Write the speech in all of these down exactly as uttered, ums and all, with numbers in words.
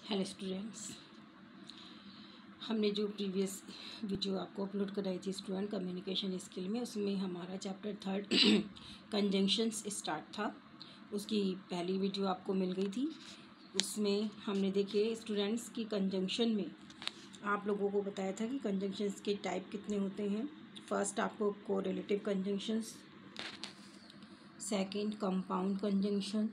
Hello students, हमने जो previous video आपको अपलोड कराई थी स्टूडेंट कम्युनिकेशन स्किल में, उसमें हमारा चैप्टर थर्ड कंजंक्शंस स्टार्ट था। उसकी पहली वीडियो आपको मिल गई थी। उसमें हमने देखे स्टूडेंट्स की कंजंक्शन में आप लोगों को बताया था कि कंजंक्शंस के टाइप कितने होते हैं। फर्स्ट आपको correlative conjunctions, second compound conjunction,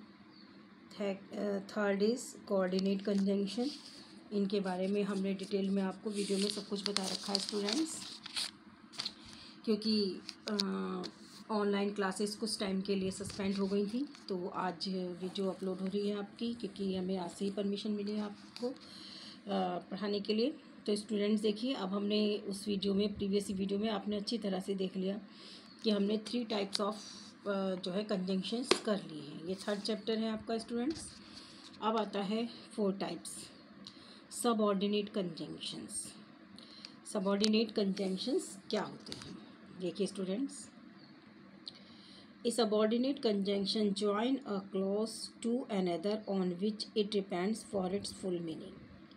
third is coordinate conjunction. इनके बारे में हमने डिटेल में आपको वीडियो में सब कुछ बता रखा है स्टूडेंट्स, क्योंकि ऑनलाइन क्लासेस कुछ टाइम के लिए सस्पेंड हो गई थी, तो आज वीडियो अपलोड हो रही है आपकी, क्योंकि हमें आज से ही परमिशन मिली है आपको पढ़ाने के लिए। तो स्टूडेंट्स देखिए, अब हमने उस वीडियो में प्रीवियस वीडियो में आपने अच्छी तरह से देख लिया कि हमने थ्री टाइप्स ऑफ जो है कंजंक्शंस कर लिए हैं। ये थर्ड चैप्टर है आपका स्टूडेंट्स। अब आता है four types subordinate conjunctions. Subordinate conjunctions क्या होते हैं देखिए students. A subordinate conjunction join a clause to another on which it depends for its full meaning.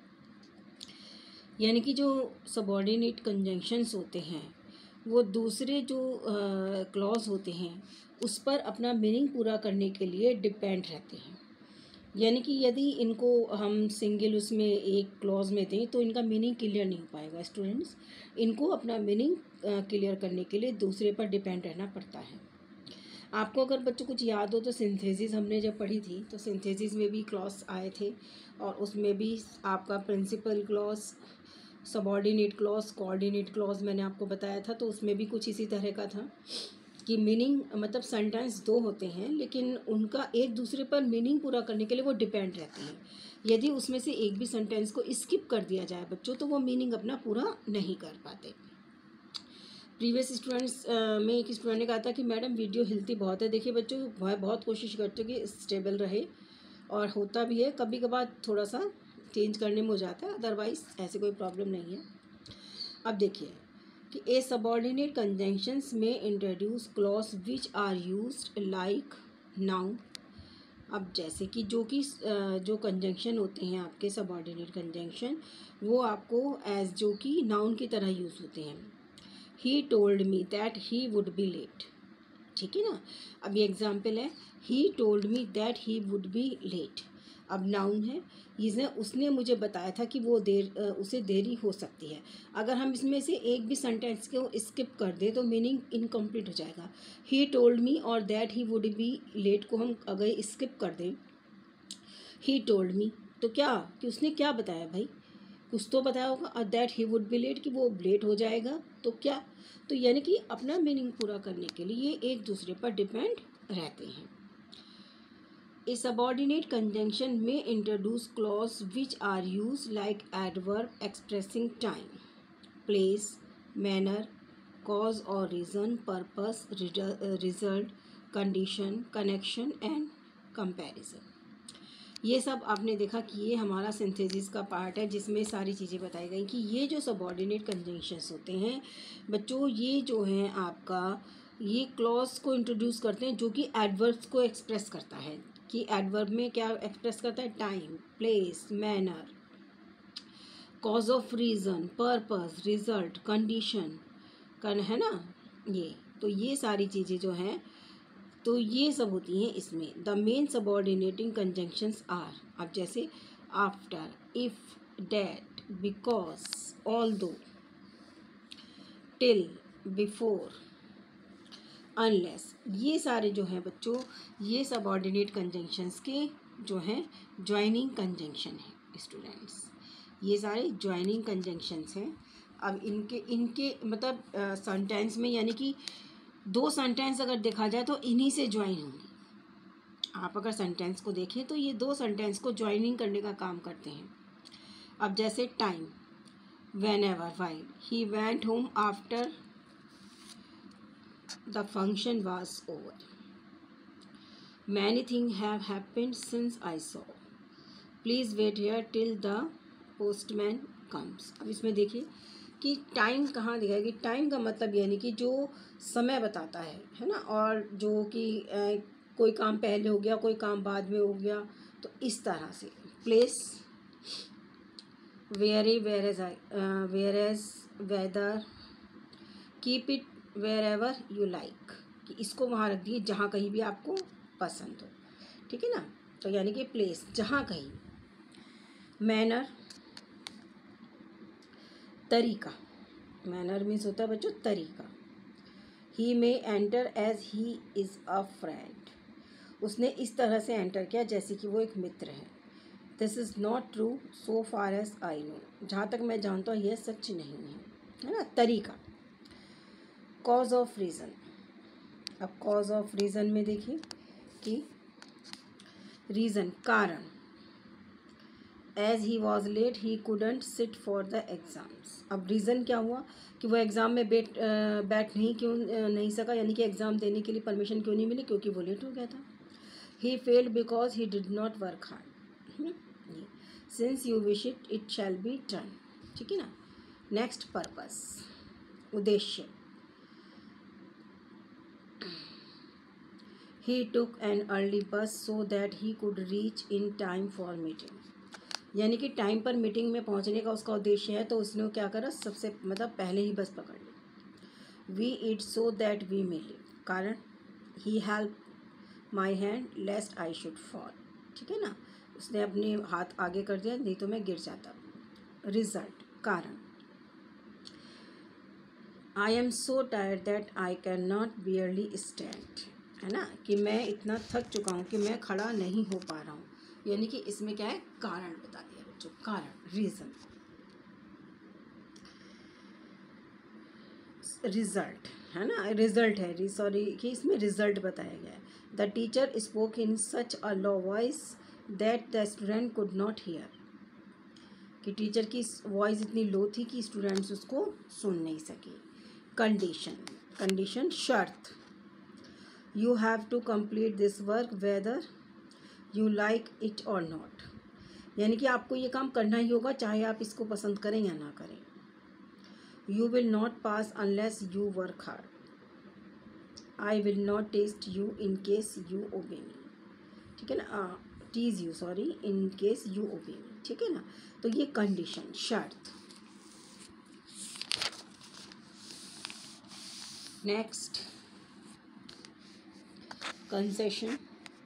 यानी कि जो सबऑर्डिनेट कंजंक्शंस होते हैं वो दूसरे जो क्लॉज होते हैं उस पर अपना मीनिंग पूरा करने के लिए डिपेंड रहते हैं। यानी कि यदि इनको हम सिंगल उसमें एक क्लॉज में दें तो इनका मीनिंग क्लियर नहीं हो पाएगा स्टूडेंट्स। इनको अपना मीनिंग क्लियर करने के लिए दूसरे पर डिपेंड रहना पड़ता है। आपको अगर बच्चों कुछ याद हो तो सिंथेसिस हमने जब पढ़ी थी तो सिंथेसिस में भी क्लॉज आए थे, और उसमें भी आपका principal clause, subordinate clause, coordinate clause मैंने आपको बताया था। तो उसमें भी कुछ इसी तरह का था कि मीनिंग मतलब सेंटेंस दो होते हैं लेकिन उनका एक दूसरे पर मीनिंग पूरा करने के लिए वो डिपेंड रहते हैं। यदि उसमें से एक भी सेंटेंस को स्किप कर दिया जाए बच्चों तो वो मीनिंग अपना पूरा नहीं कर पाते। प्रीवियस स्टूडेंट्स में एक स्टूडेंट ने कहा था कि मैडम वीडियो हिलती बहुत है। देखिए बच्चों, मैं बहुत कोशिश करती हूँ कि स्टेबल रहे, और होता भी है, कभी कभार थोड़ा सा चेंज करने में हो जाता है, अदरवाइज़ ऐसे कोई प्रॉब्लम नहीं है। अब देखिए कि a subordinate conjunctions may introduce clause which are used like noun. अब जैसे कि जो कि जो कंजंक्शन होते हैं आपके सबऑर्डिनेट कंजंक्शन, वो आपको एज जो कि नाउन की तरह यूज़ होते हैं। He told me that he would be late, ठीक है ना। अब ये एग्जाम्पल है, he told me that he would be late. अब नाउन है, इसने उसने मुझे बताया था कि वो देर उसे देरी हो सकती है। अगर हम इसमें से एक भी सेंटेंस को स्किप कर दें तो मीनिंग इनकम्प्लीट हो जाएगा। ही टोल्ड मी और that he would be late को हम अगर स्किप कर दें, ही टोल्ड मी तो क्या कि उसने क्या बताया भाई, कुछ तो बताया होगा, और that he would be late कि वो लेट हो जाएगा, तो क्या, तो यानी कि अपना मीनिंग पूरा करने के लिए ये एक दूसरे पर डिपेंड रहते हैं। A subordinate conjunction may introduce clause which are use like adverb expressing time, place, manner, cause और reason, purpose, result, condition, connection and comparison. ये सब आपने देखा कि ये हमारा सिंथेसिस का पार्ट है, जिसमें सारी चीज़ें बताई गई कि ये जो सबऑर्डिनेट कंजंक्शंस होते हैं बच्चों, ये जो हैं आपका ये क्लॉज को इंट्रोड्यूस करते हैं जो कि एडवर्ब्स को एक्सप्रेस करता है। कि एडवर्ब में क्या एक्सप्रेस करता है, time, place, manner, cause of reason, purpose, result, condition, कन है ना ये। तो ये सारी चीज़ें जो हैं तो ये सब होती हैं इसमें। The main subordinating conjunctions are, अब जैसे after, if, that, because, although, till, before, unless, ये सारे जो हैं बच्चों ये सबऑर्डिनेट कंजंक्शंस के जो हैं ज्वाइनिंग कंजंक्शन है स्टूडेंट्स। ये सारे ज्वाइनिंग कंजंक्शंस हैं। अब इनके इनके मतलब सेंटेंस में यानी कि दो सेंटेंस अगर देखा जाए तो इन्हीं से ज्वाइन होंगे। आप अगर सेंटेंस को देखें तो ये दो सेंटेंस को ज्वाइनिंग करने का काम करते हैं। अब जैसे time, whenever, while, he went home after the function was over, many thing have happened since I saw, please wait here till the postman comes. अब इसमें देखिए कि टाइम कहाँ दिखाया कि टाइम का मतलब यानी कि जो समय बताता है है ना, और जो कि कोई काम पहले हो गया कोई काम बाद में हो गया, तो इस तरह से। Place, very where as where as whether keep it wherever you like, कि इसको वहाँ रख दिए जहाँ कहीं भी आपको पसंद हो, ठीक है ना। तो यानी कि प्लेस, जहाँ कहीं। मैनर, तरीका, मैनर मीन्स होता है बच्चों तरीका। He may enter as he is a friend, उसने इस तरह से एंटर किया जैसे कि वो एक मित्र है। This is not true so far as I know, जहाँ तक मैं जानता हूँ यह सच नहीं है, है ना। तरीका। कॉज ऑफ रीज़न, अब कॉज ऑफ रीज़न में देखिए कि रीज़न कारण, as he was late he couldn't sit for the exams. अब रीज़न क्या हुआ कि वो एग्ज़ाम में बैठ बैठ नहीं क्यों नहीं सका, यानी कि एग्ज़ाम देने के लिए परमिशन क्यों नहीं मिली, क्योंकि वो लेट हो गया था। He failed because he did not work hard, since you wish it it shall be done, ठीक है ना। नेक्स्ट, पर्पस, उद्देश्य। ही टुक an early bus so that he could reach in time for meeting, यानी कि time पर meeting में पहुंचने का उसका उद्देश्य है, तो उसने क्या करा, सबसे मतलब पहले ही बस पकड़ ली। We eat so that we may live, कारण he help my hand lest I should fall, ठीक है ना, उसने अपने हाथ आगे कर दिया नहीं तो मैं गिर जाता। रिजल्ट, कारण, I am so tired that I can not barely stand, है ना, कि मैं इतना थक चुका हूँ कि मैं खड़ा नहीं हो पा रहा हूँ, यानी कि इसमें क्या है, कारण बता दिया बच्चों, कारण, रीज़न। रिजल्ट, है ना, रिजल्ट है, सॉरी कि इसमें रिजल्ट बताया गया है। The teacher spoke in such a low voice that the student could not hear, कि टीचर की वॉइस इतनी लो थी कि स्टूडेंट्स उसको सुन नहीं सके। कंडीशन, कंडीशन शर्त, you have to complete this work whether you like it और नॉट, यानी कि आपको ये काम करना ही होगा चाहे आप इसको पसंद करें या ना करें। You will not pass unless you work hard, I will not test you in case you obey me, ठीक है ना, tease you sorry in case you obey me, ठीक है ना। तो ये कंडीशन, शर्त। Next, concession.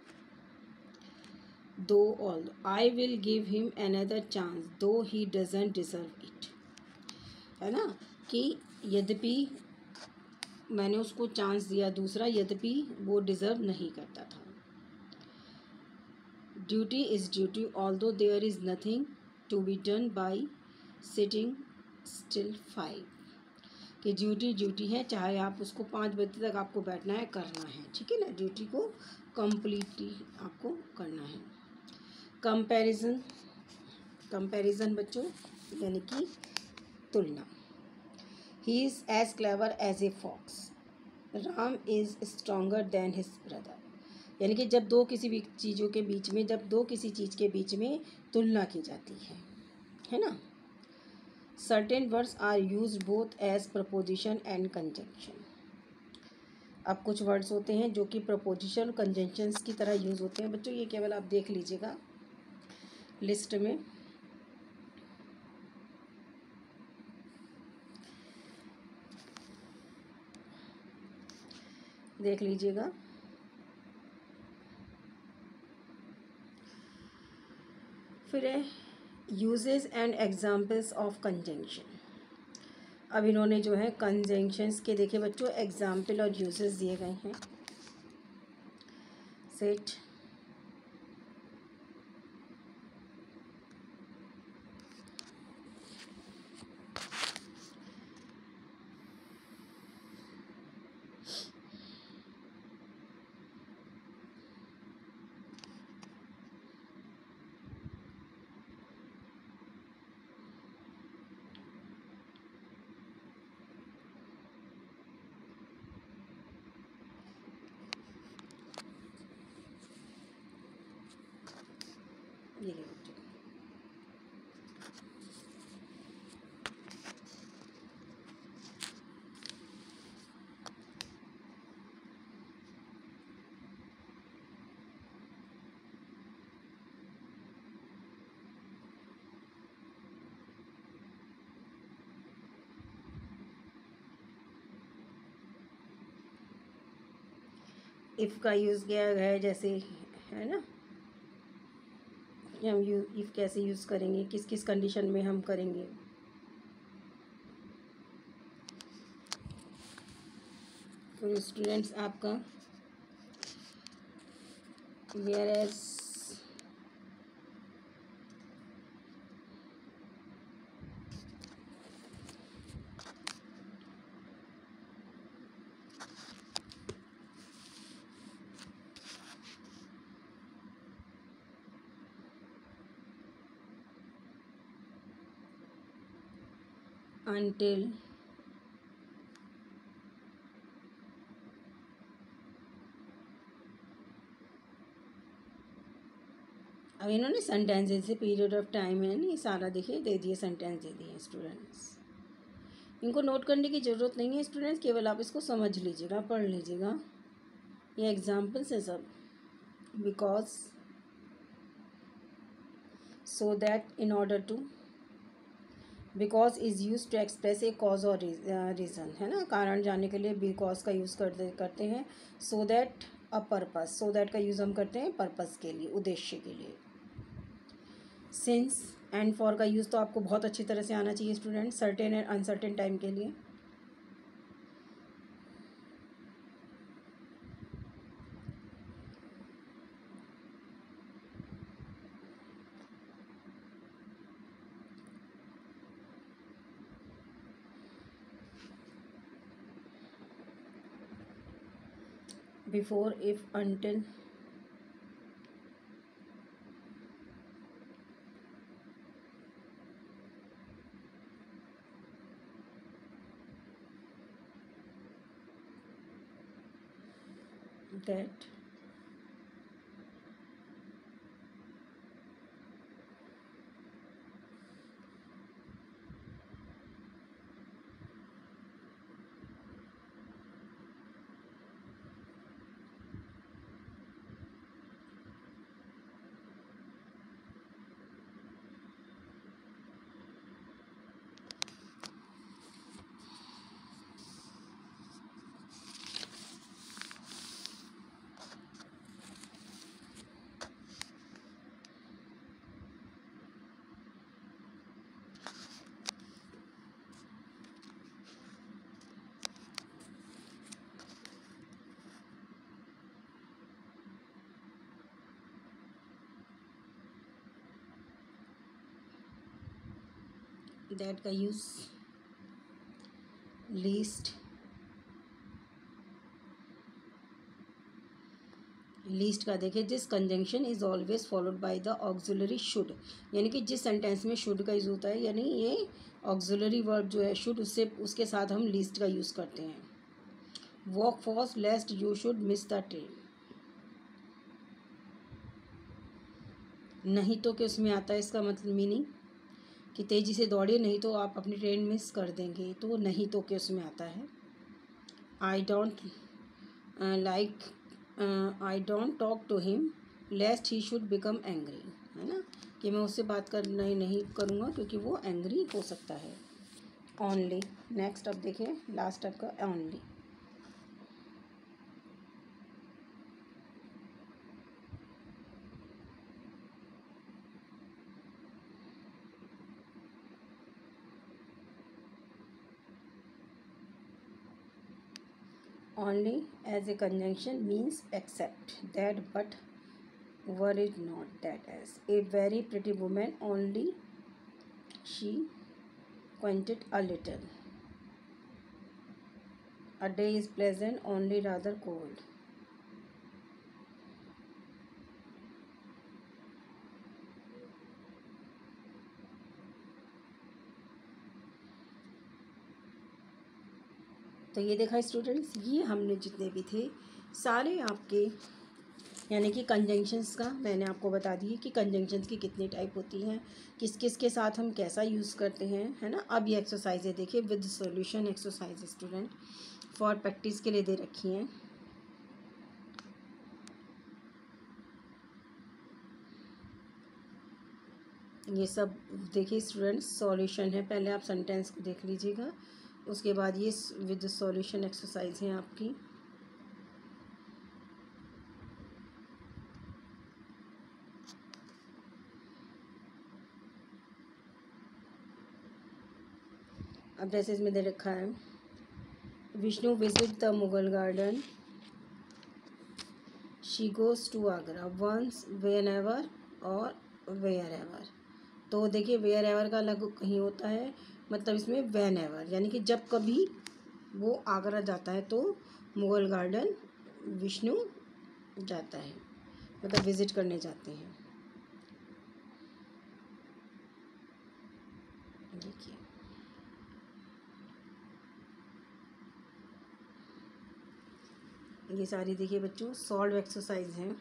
Though all I will give him another chance though he doesn't deserve it, है ना, कि यद्यपि मैंने उसको चांस दिया दूसरा, यद्यपि वो डिजर्व नहीं करता था। Duty is duty although there is nothing to be done by sitting still five, कि ड्यूटी ड्यूटी है, चाहे आप उसको पाँच बजे तक आपको बैठना है, करना है, ठीक है ना, ड्यूटी को कम्प्लीटली आपको करना है। कंपैरिजन, कंपैरिजन बच्चों यानी कि तुलना। He is as clever as a fox, Ram is stronger than his brother, यानी कि जब दो किसी भी चीज़ों के बीच में, जब दो किसी चीज़ के बीच में तुलना की जाती है, है ना। Certain words are use both as preposition and conjunction, अब कुछ वर्ड्स होते हैं जो कि प्रपोजिशन और कंजंक्शंस की तरह यूज़ होते हैं बच्चों, ये केवल आप देख लीजिएगा लिस्ट में। देख लीजिएगा, फिर है uses and examples of conjunction. अब इन्होंने जो है कंजंक्शंस के देखे बच्चों एग्जाम्पल और यूजेस दिए गए हैं। सेट, ये ले बच्चों, इफ़ का यूज़ किया गया है, जैसे है ना, हम यू इफ़ कैसे यूज़ करेंगे, किस किस कंडीशन में हम करेंगे। तो स्टूडेंट्स आपका वेयर एज until अब इन्होंने सेंटेंस जैसे पीरियड ऑफ टाइम है ना, ये सारा देखिए दे दिए, सेंटेंस दे दिए स्टूडेंट्स। इनको नोट करने की ज़रूरत नहीं है स्टूडेंट्स, केवल आप इसको समझ लीजिएगा, पढ़ लीजिएगा, ये एग्जाम्पल्स है सब। Because, so that, in order to, because is use to express a cause और रीज़न, है ना, कारण जानने के लिए बिकॉज का यूज़ करते करते हैं। So that a purpose, so that का यूज़ हम करते हैं पर्पस के लिए, उद्देश्य के लिए। सिंस एंड फॉर का यूज़ तो आपको बहुत अच्छी तरह से आना चाहिए student, certain and uncertain time के लिए। Before, if, until, that, that का यूज़ लीस्ट, लीस्ट का देखिए, जिस conjunction is always followed by the auxiliary should, यानी कि जिस सेंटेंस में शुड का यूज़ होता है, यानी ये ऑक्सिलरी वर्ब जो है शुड, उससे उसके साथ हम लीस्ट का यूज़ करते हैं। Walk fast lest you should miss the train, नहीं तो कि उसमें आता है इसका मतलब मीनिंग कि तेज़ी से दौड़िए नहीं तो आप अपनी ट्रेन मिस कर देंगे, तो नहीं तो कि उसमें आता है। I don't like, I don't talk to him lest he should become angry, है ना, कि मैं उससे बात कर नहीं नहीं करूँगा क्योंकि वो एंग्री हो सकता है। ओनली, नेक्स्ट अब देखिए लास्ट आपका only. Only as a conjunction means except that, but were it not that as. A very pretty woman, only she squinted a little. A day is pleasant, only rather cold. तो ये देखा students, ये हमने जितने भी थे सारे आपके, यानी कि कंजंक्शंस का मैंने आपको बता दी कि कंजंक्शंस की कितनी टाइप होती हैं, किस किस के साथ हम कैसा यूज़ करते हैं, है ना। अब ये एक्सरसाइज है देखिए, with solution exercise student for practice के लिए दे रखी हैं। ये सब देखिए स्टूडेंट्स, सॉल्यूशन है, पहले आप सेंटेंस को देख लीजिएगा, उसके बाद ये विद सॉल्यूशन एक्सरसाइज है आपकी। अब जैसे इसमें दे रखा है, Vishnu visit the Mughal garden, she goes to Agra once whenever और वेयर एवर। तो देखिए वेयर एवर का अलग कहीं होता है, मतलब इसमें वेन एवर यानी कि जब कभी वो आगरा जाता है तो मुगल गार्डन विष्णु जाता है, मतलब विज़िट करने जाते हैं। देखिए ये सारी देखिए बच्चों सॉल्व एक्सरसाइज हैं।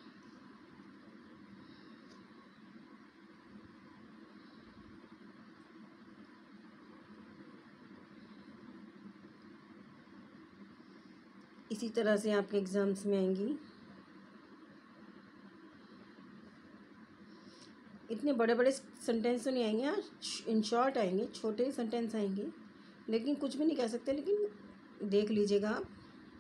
इसी तरह से आपके एग्ज़ाम्स में आएंगी। इतने बड़े बड़े सेंटेंस तो नहीं आएंगे, हाँ इन शॉर्ट आएंगे, छोटे सेंटेंस आएंगे, लेकिन कुछ भी नहीं कह सकते, लेकिन देख लीजिएगा आप।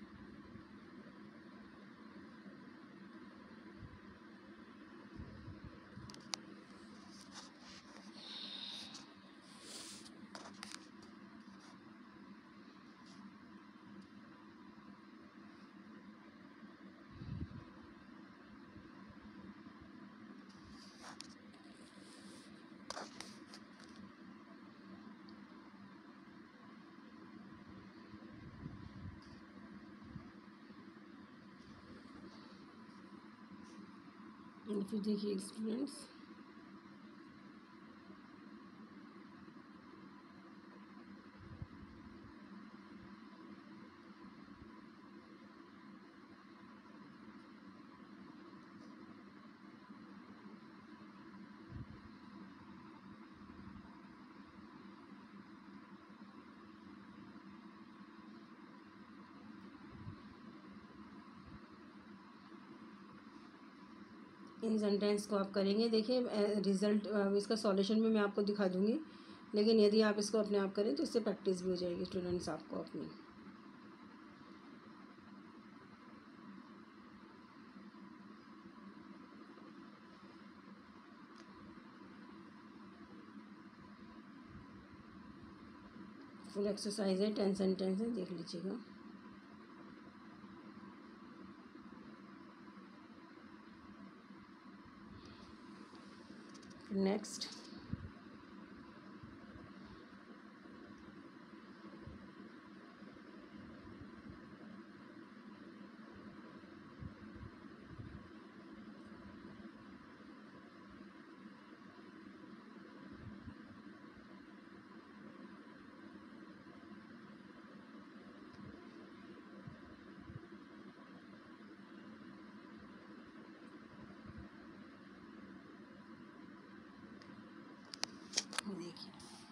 फिर देखिए स्टूडेंट्स, इन सेंटेंस को आप करेंगे। देखिए रिज़ल्ट इसका सॉल्यूशन में मैं आपको दिखा दूँगी, लेकिन यदि आप इसको अपने आप करें तो इससे प्रैक्टिस भी हो जाएगी स्टूडेंट्स आपको अपनी। फुल एक्सरसाइज है, टेन सेंटेंस है, देख लीजिएगा। नेक्स्ट देखिए,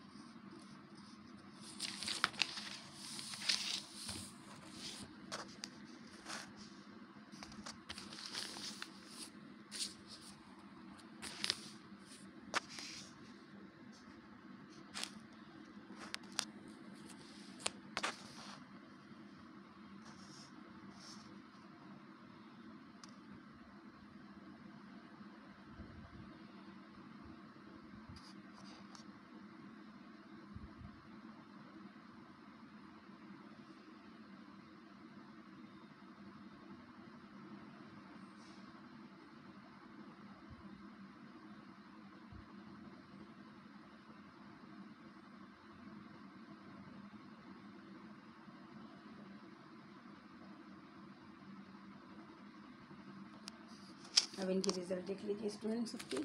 अब इनकी रिजल्ट देख लीजिए स्टूडेंट्स सबकी।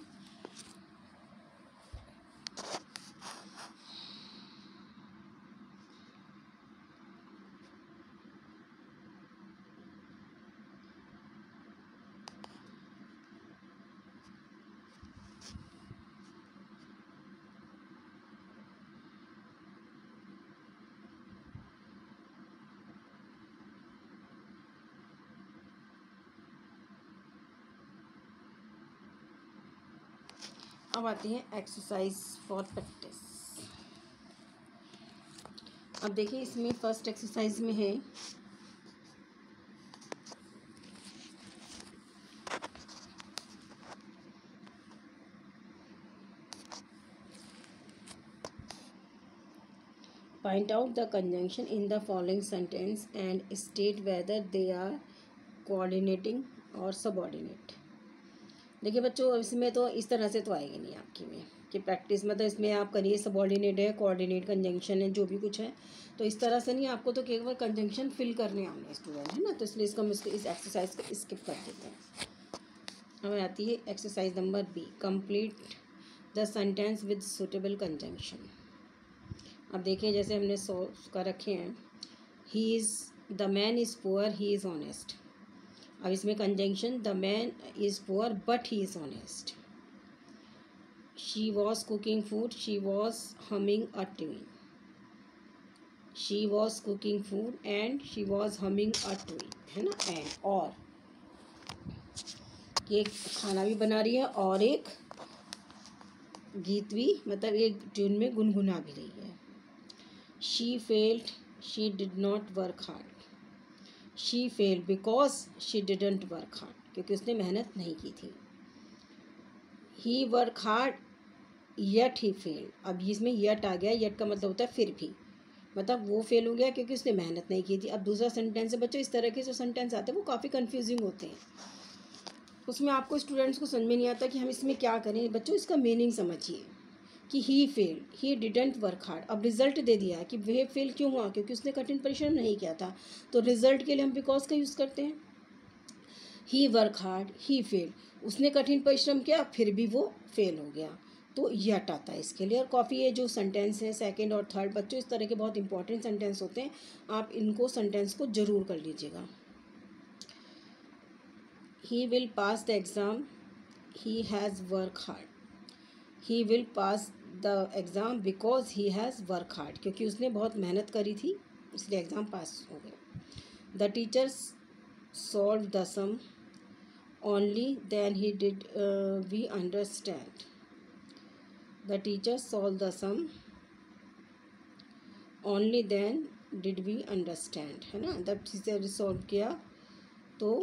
अब आती है एक्सरसाइज फॉर प्रैक्टिस। अब देखिए इसमें फर्स्ट एक्सरसाइज में है Point out the conjunction in the following sentence and state whether they are coordinating or subordinate. देखिए बच्चों, इसमें तो इस तरह से तो आएगी नहीं आपकी में कि प्रैक्टिस मतलब इसमें आप करिए सबॉर्डिनेट है, कोऑर्डिनेट, कंजंक्शन है, जो भी कुछ है, तो इस तरह से नहीं, आपको तो केवल कंजंक्शन फिल करने आने स्टूडेंट, है ना। तो इसलिए इसको हम इसको इस एक्सरसाइज को स्किप कर देते हैं। हमें आती है exercise number B, complete the sentence with suitable conjunction. अब देखिए जैसे हमने सॉल्व कर रखे हैं, he is the man is poor, he is honest. अब इसमें conjunction, the man is poor but he is honest. She was cooking food, she was humming a tune. She was cooking food and she was humming a tune, है ना। And और एक खाना भी बना रही है और एक गीत भी, मतलब एक ट्यून में गुनगुना भी रही है। She failed, she did not work hard. She failed because she didn't work hard, क्योंकि उसने मेहनत नहीं की थी। He work hard yet he failed. अब इसमें यट आ गया, यट का मतलब होता है फिर भी, मतलब वो फेल हो गया क्योंकि उसने मेहनत नहीं की थी। अब दूसरा सेंटेंस है बच्चों, इस तरह के जो सेंटेंस आते हैं वो काफ़ी कंफ्यूजिंग होते हैं, उसमें आपको स्टूडेंट्स को समझ में नहीं आता कि हम इसमें क्या करें। बच्चों इसका मीनिंग समझिए कि he fail, he didn't work hard. अब रिजल्ट दे दिया है कि वह फेल क्यों हुआ, क्योंकि उसने कठिन परिश्रम नहीं किया था, तो रिजल्ट के लिए हम बिकॉज का यूज़ करते हैं। He work hard, he fail, उसने कठिन परिश्रम किया फिर भी वो फेल हो गया, तो यट आता है इसके लिए। और काफ़ी ये जो सेंटेंस है सेकंड और थर्ड बच्चों, इस तरह के बहुत इंपॉर्टेंट सेंटेंस होते हैं, आप इनको सेंटेंस को ज़रूर कर लीजिएगा। He will pass the exam, he has work hard. He will pass the exam because he has work hard, क्योंकि उसने बहुत मेहनत करी थी इसलिए एग्ज़ाम पास हो गया। The teachers solve the sum only then he did uh, we understand. The teacher solved the sum only then did we understand, है ना। जब टीचर सॉल्व किया तो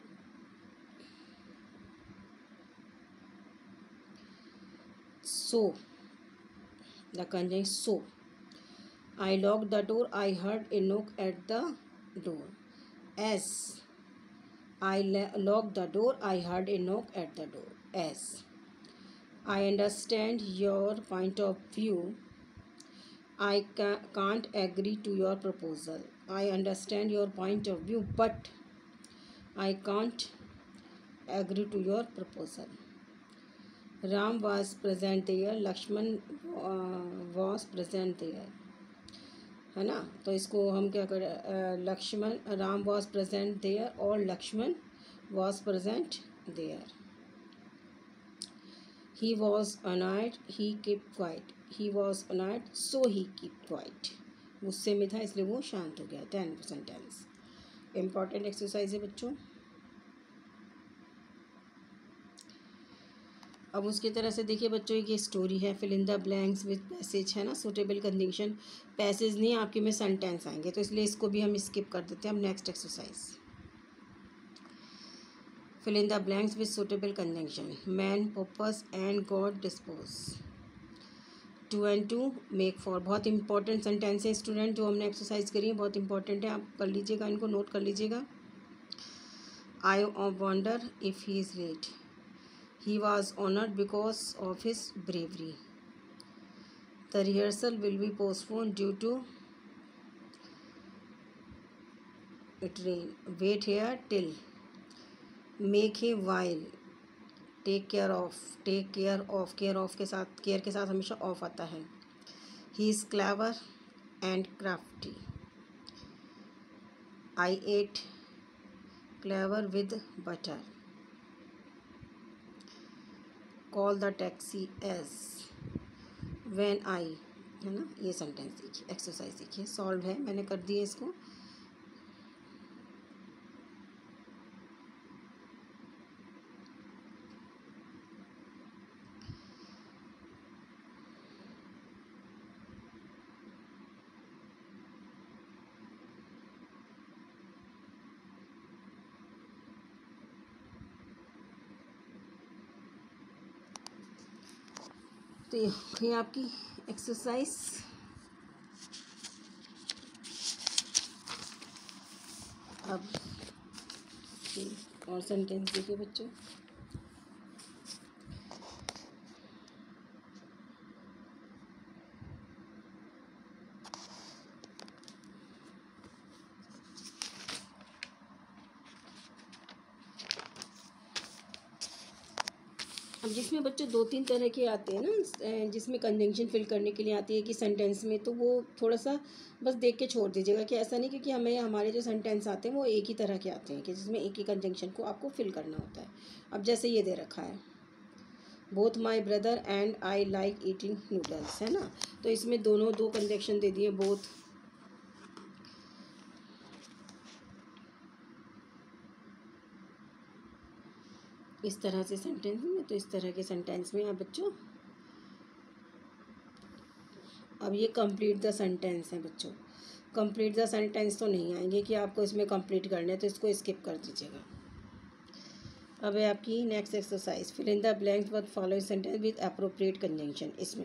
so the conjunction so. I locked the door, I heard a knock at the door. As I locked the door, I heard a knock at the door. As I understand your point of view, I ca can't agree to your proposal. I understand your point of view, but I can't agree to your proposal. Ram was present there, Lakshman uh, was present there, है ना। तो इसको हम क्या करें, Lakshman, Ram was present there और Lakshman was present there. He was annoyed, he keep quiet. He was annoyed so he keep quiet. गुस्से में था इसलिए वो शांत हो गया। टेन सेंटेंस इम्पॉर्टेंट एक्सरसाइज है बच्चों। अब उसकी तरह से देखिए बच्चों, एक ये स्टोरी है, fill in the blanks with passage, है ना। सूटेबल कंडीशन, पैसेज नहीं आपके में सेंटेंस आएंगे, तो इसलिए इसको भी हम स्किप कर देते हैं। हम next exercise, fill in the blanks with suitable conjunction. Man, purpose and God dispose. To and to make for. बहुत इंपॉर्टेंट सेंटेंस है स्टूडेंट, जो हमने एक्सरसाइज करी है बहुत इंपॉर्टेंट है, आप कर लीजिएगा, इनको नोट कर लीजिएगा। I wonder if he is late, he was honored because of his bravery. The rehearsal will be postponed due to it rain. Wait here till. Make a while. Take care of. Take care of. Care of के साथ, care के साथ हमेशा off आता है। He is clever and crafty. I ate clever with butter. Call the taxi as when I, है ना। ये सेंटेंस देखिए, एक्सरसाइज देखिए, सॉल्व है, मैंने कर दिया इसको। तो ये आपकी एक्सरसाइज अब और सेंटेंस देखिए बच्चों। अब जिसमें बच्चों दो तीन तरह के आते हैं ना, जिसमें कंजंक्शन फिल करने के लिए आती है कि सेंटेंस में, तो वो थोड़ा सा बस देख के छोड़ दीजिएगा कि ऐसा नहीं, क्योंकि हमें हमारे जो सेंटेंस आते हैं वो एक ही तरह के आते हैं कि जिसमें एक ही कंजंक्शन को आपको फिल करना होता है। अब जैसे ये दे रखा है, both my brother and I like eating noodles, है ना, तो इसमें दोनों दो कंजंक्शन दे दिए, बोथ। इस तरह से सेंटेंस में, तो इस तरह के सेंटेंस में आप बच्चों, अब ये कंप्लीट द सेंटेंस है बच्चों। कंप्लीट द सेंटेंस तो नहीं आएंगे कि आपको इसमें कंप्लीट करना है, तो इसको स्किप कर दीजिएगा। अब है आपकी next exercise, fill in the blanks with following sentence with appropriate conjunction. इसमें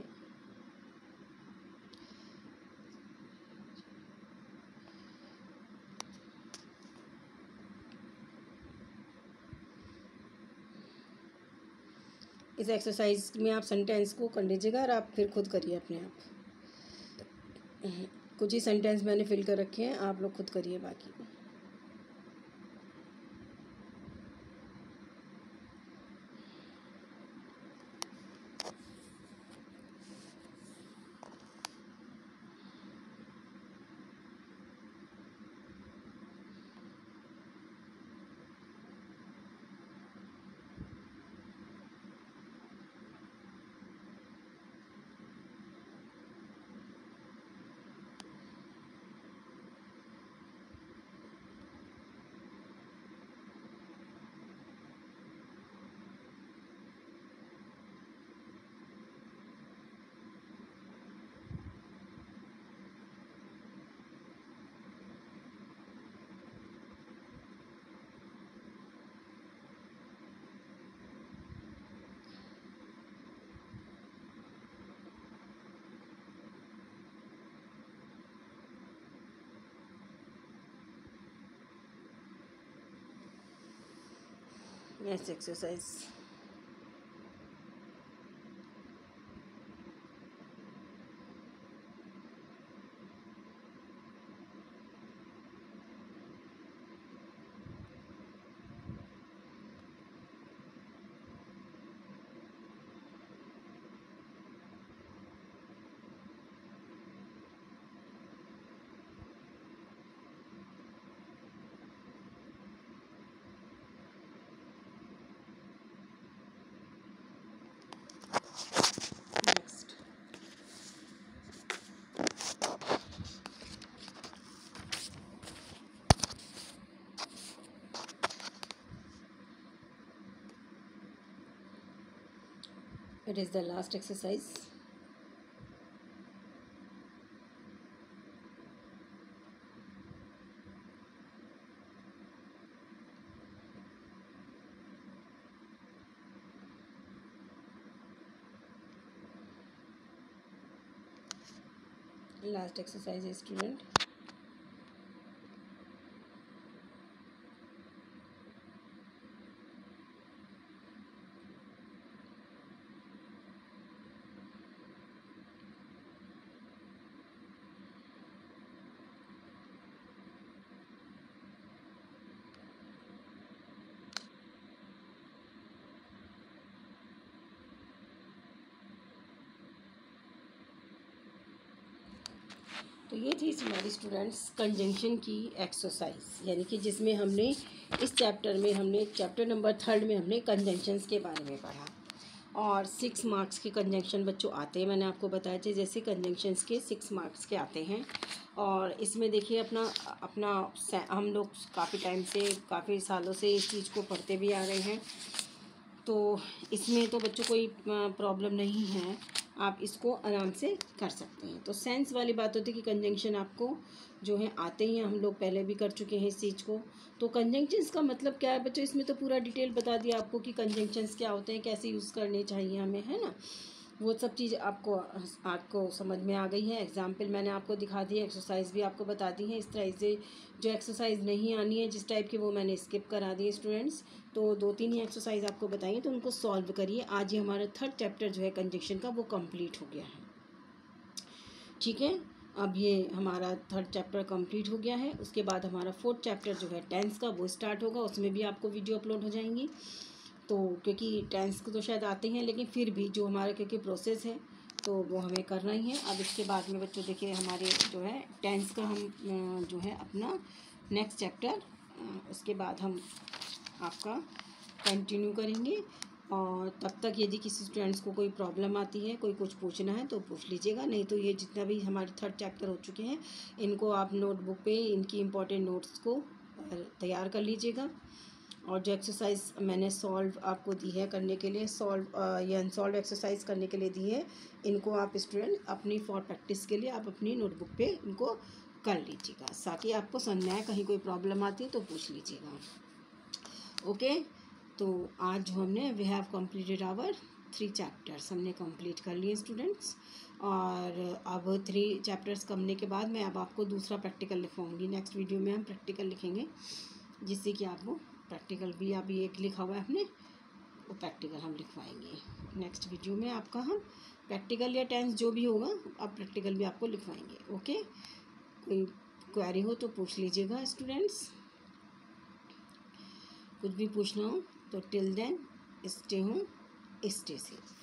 इस एक्सरसाइज में आप सेंटेंस को कर लीजिएगा और आप फिर खुद करिए अपने आप। कुछ ही सेंटेंस मैंने फिल कर रखे हैं, आप लोग खुद करिए बाकी। Next exercise, it is the last exercise. Last exercise is student. तो ये थी हमारी स्टूडेंट्स कंजंक्शन की एक्सरसाइज, यानी कि जिसमें हमने इस चैप्टर में हमने चैप्टर नंबर थर्ड में हमने कंजंक्शंस के बारे में पढ़ा। और सिक्स मार्क्स के कंजंक्शन बच्चों आते हैं, मैंने आपको बताया थे जैसे कंजंक्शंस के सिक्स मार्क्स के आते हैं। और इसमें देखिए अपना अपना हम लोग काफ़ी टाइम से, काफ़ी सालों से इस चीज़ को पढ़ते भी आ रहे हैं, तो इसमें तो बच्चों कोई प्रॉब्लम नहीं है, आप इसको आराम से कर सकते हैं। तो सेंस वाली बात होती है कि कंजंक्शन आपको जो है आते ही हैं, हम लोग पहले भी कर चुके हैं इस चीज़ को। तो कंजंक्शंस का मतलब क्या है बच्चों, इसमें तो पूरा डिटेल बता दिया आपको कि कंजंक्शंस क्या होते हैं, कैसे यूज़ करने चाहिए हमें, है ना। वो सब चीज़ आपको आपको समझ में आ गई है। एग्जाम्पल मैंने आपको दिखा दी है, एक्सरसाइज भी आपको बता दी है। इस तरह से जो एक्सरसाइज नहीं आनी है जिस टाइप की, वो मैंने स्किप करा दी है स्टूडेंट्स। तो दो तीन ही एक्सरसाइज आपको बताइए, तो उनको सॉल्व करिए। आज ही हमारा थर्ड चैप्टर जो है कंजक्शन का, वो कंप्लीट हो गया है। ठीक है, अब ये हमारा थर्ड चैप्टर कंप्लीट हो गया है। उसके बाद हमारा फोर्थ चैप्टर जो है टेंस का, वो स्टार्ट होगा। उसमें भी आपको वीडियो अपलोड हो जाएंगी। तो क्योंकि टेंस को तो शायद आते हैं, लेकिन फिर भी जो हमारा क्योंकि प्रोसेस है तो वो हमें करना ही है। अब इसके बाद में बच्चों देखिए, हमारे जो है टेंस का हम जो है अपना नेक्स्ट चैप्टर, उसके बाद हम आपका कंटिन्यू करेंगे। और तब तक यदि किसी स्टूडेंट्स को कोई प्रॉब्लम आती है, कोई कुछ पूछना है तो पूछ लीजिएगा। नहीं तो ये जितना भी हमारे थर्ड चैप्टर हो चुके हैं, इनको आप नोटबुक पे इनकी इम्पोर्टेंट नोट्स को तैयार कर लीजिएगा। और जो एक्सरसाइज मैंने सॉल्व आपको दी है करने के लिए, सॉल्व या अनसॉल्व एक्सरसाइज करने के लिए दी है, इनको आप स्टूडेंट अपनी फॉर प्रैक्टिस के लिए आप अपनी नोटबुक पे इनको कर लीजिएगा। साथ ही आपको समझ में आए, कहीं कोई प्रॉब्लम आती है तो पूछ लीजिएगा। ओके, तो आज जो हमने we have completed our three chapters हमने कंप्लीट कर लिए स्टूडेंट्स। और अब थ्री चैप्टर्स करने के बाद मैं अब आपको दूसरा प्रैक्टिकल लिखवाऊंगी। नेक्स्ट वीडियो में हम प्रैक्टिकल लिखेंगे, जिससे कि आपको प्रैक्टिकल भी अभी एक लिखा हुआ है अपने, वो प्रैक्टिकल हम लिखवाएंगे नेक्स्ट वीडियो में। आपका हम प्रैक्टिकल या टेंस जो भी होगा, अब प्रैक्टिकल भी आपको लिखवाएंगे। ओके, कोई क्वेरी हो तो पूछ लीजिएगा स्टूडेंट्स, कुछ भी पूछना हो तो till then stay home, stay safe.